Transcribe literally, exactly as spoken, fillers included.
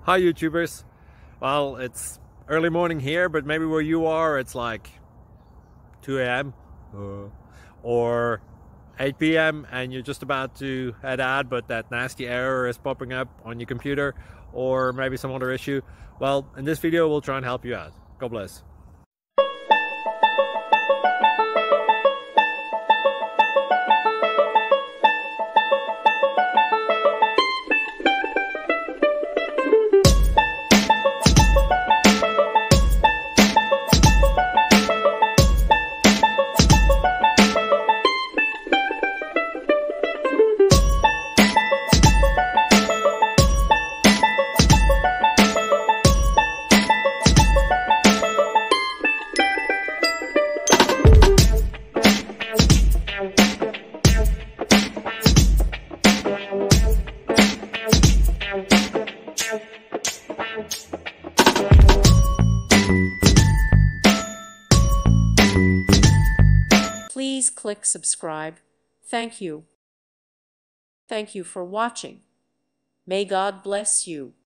Hi YouTubers. Well, it's early morning here, but maybe where you are it's like two A M uh, or eight P M and you're just about to head out, but that nasty error is popping up on your computer, or maybe some other issue. Well, in this video we'll try and help you out. God bless. Please click subscribe. Thank you. Thank you for watching. May God bless you.